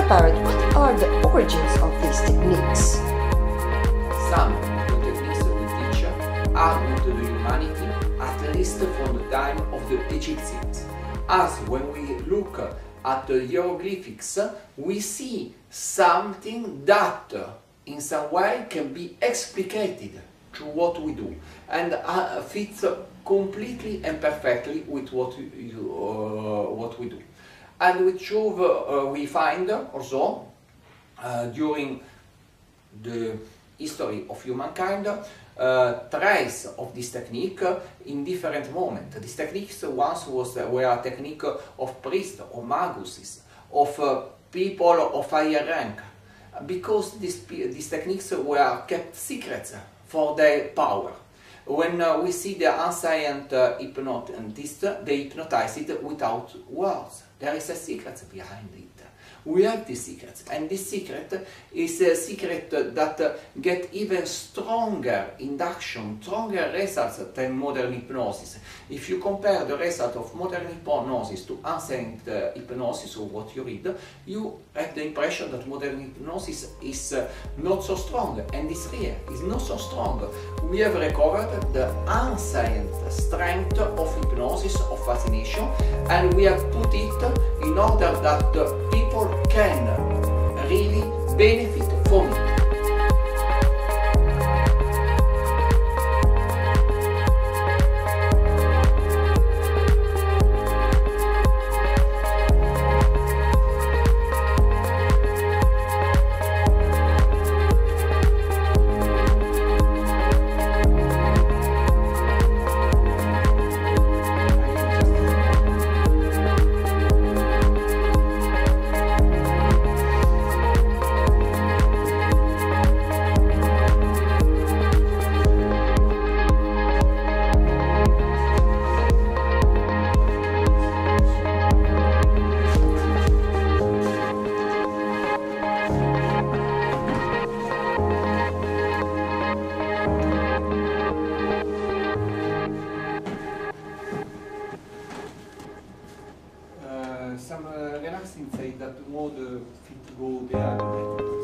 Parrot, what are the origins of these techniques? Some of the techniques we teach are good to the humanity, at least from the time of the Egyptians. As when we look at the hieroglyphics, we see something that in some way can be explicated through what we do and fits completely and perfectly with what we do. And which we find also during the history of humankind trace of this technique in different moments. These techniques once were a technique of priests, of maguses, of people of higher rank, because these techniques were kept secrets for their power. When we see the ancient hypnotists, they hypnotize it without words. There is a secret behind it. We have this secret, and this secret is a secret that gets even stronger induction, stronger results than modern hypnosis. If you compare the result of modern hypnosis to ancient hypnosis, or what you read, you have the impression that modern hypnosis is not so strong, and it's real, it's not so strong. We have recovered the ancient strength of hypnosis, of fascination, and we have put it in order that people can really benefit from it. Some relaxing say that mode fit go there.